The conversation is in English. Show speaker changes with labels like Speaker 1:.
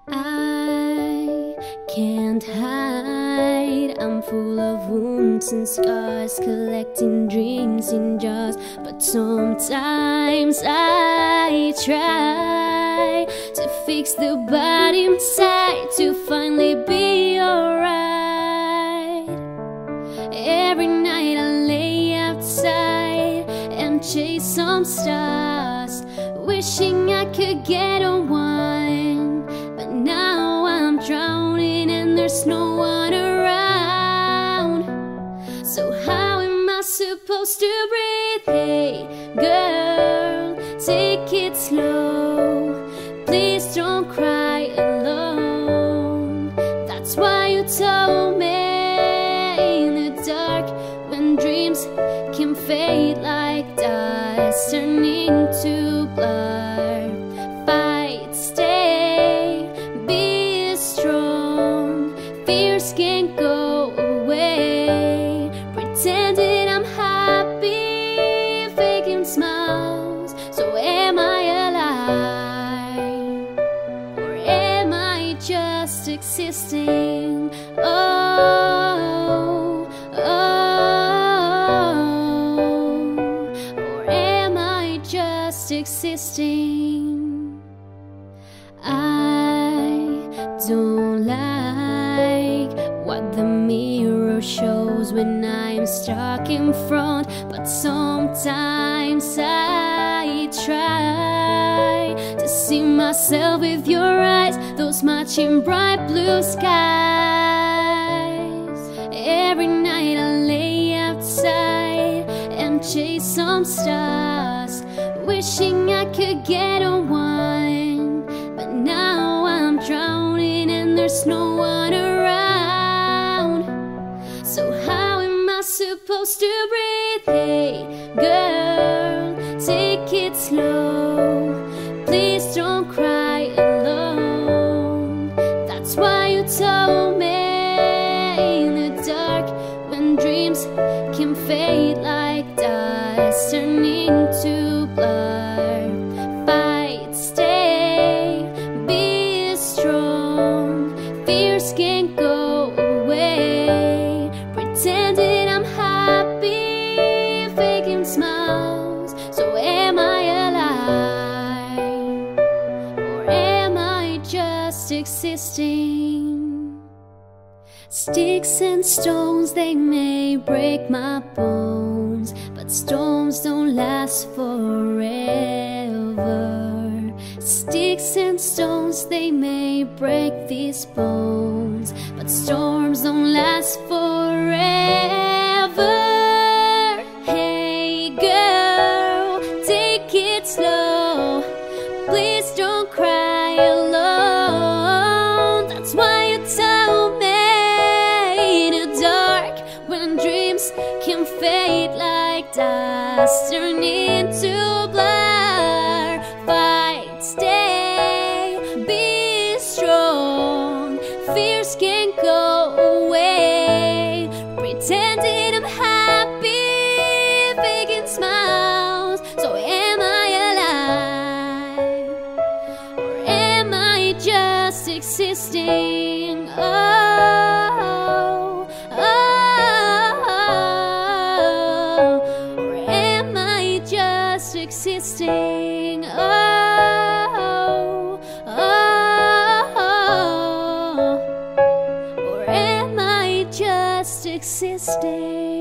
Speaker 1: I can't hide, I'm full of wounds and scars, collecting dreams in jars. But sometimes I try to fix the body inside, to finally be alright. Every night I lay outside and chase some stars, wishing I could get on one. But now I'm drowning and there's no one around. So how am I supposed to breathe? Hey girl, take it slow, please don't cry alone. That's why you told me in the dark, when dreams can fade like dust, turn into blood. Fight, stay, be strong, fears can't go away. Pretending I'm happy, faking smiles. So am I alive, or am I just existing? Oh, or am I just existing? I don't like what the mirror shows when I'm stuck in front, but sometimes I try to see myself with your eyes, those matching bright blue skies. Every night I lay outside and chase some stars, wishing I could get on one. But now I'm drowning and there's no one around. So how am I supposed to breathe? Hey girl, take it slow, please don't cry alone. That's why you told me in the dark, when dreams can fade like dust, turn into blood. Fight, stay, be strong, fears can't go away. Pretending I'm happy, faking smiles. So am I alive, or am I just existing? Sticks and stones, they may break my bones, but storms don't last forever. Sticks and stones, they may break these bones, but storms don't last forever. Hey girl, take it slow, please don't cry alone. That's why you told me in the dark, when dreams can fade like dust, turn into blur. Fight, stay, be strong, fears can't go away. Pretending I'm happy, faking smiles. So am I alive, or am I just existing? Oh, or am I just existing? Or am I just existing?